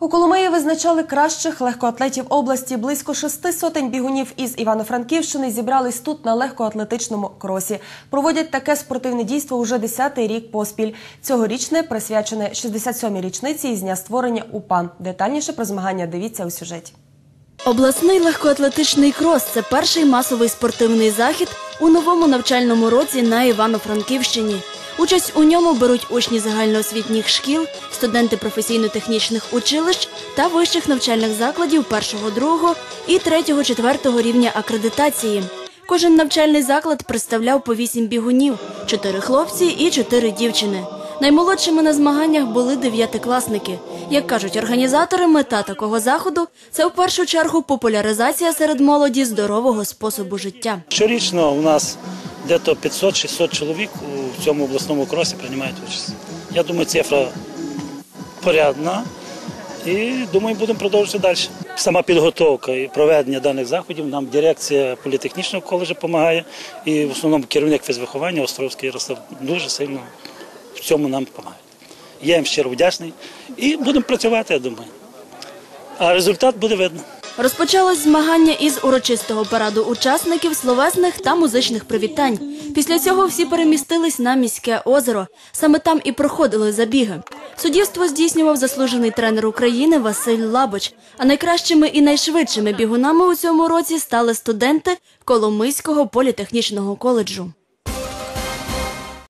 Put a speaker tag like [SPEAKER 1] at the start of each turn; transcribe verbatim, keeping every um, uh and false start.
[SPEAKER 1] У Коломиї визначали кращих легкоатлетів області. Близько шести сотень бігунів із Івано-Франківщини зібрались тут на легкоатлетичному кросі. Проводять таке спортивне дійство уже десятий рік поспіль. Цьогорічне присвячене шістдесят сьомій річниці із дня створення УПА. Детальніше про змагання дивіться у сюжеті.
[SPEAKER 2] Обласний легкоатлетичний крос – це перший масовий спортивний захід у новому навчальному році на Івано-Франківщині. Участь у ньому беруть учні загальноосвітніх шкіл, студенти професійно-технічних училищ та вищих навчальних закладів першого, другого і третього, четвертого рівня акредитації. Кожен навчальний заклад представляв по вісім бігунів – чотири хлопці і чотири дівчини. Наймолодшими на змаганнях були дев'ятикласники. Як кажуть організатори, мета такого заходу – це в першу чергу популяризація серед молоді здорового способу життя.
[SPEAKER 3] Щорічно у нас десь п'ятсот-шістсот чоловік у цьому обласному кросі приймають участь. Я думаю, цифра порядна і, думаю, будемо продовжувати далі. Сама підготовка і проведення даних заходів нам дирекція політехнічного коледжу допомагає і в основному керівник фізвиховання Островський Ярослав дуже сильно в цьому нам допомагає. Я їм щиро вдячний і будемо працювати, я думаю. А результат буде видно.
[SPEAKER 2] Розпочалось змагання із урочистого параду учасників, словесних та музичних привітань. Після цього всі перемістились на міське озеро. Саме там і проходили забіги. Суддівство здійснював заслужений тренер України Василь Лабоч. А найкращими і найшвидшими бігунами у цьому році стали студенти Коломийського політехнічного коледжу.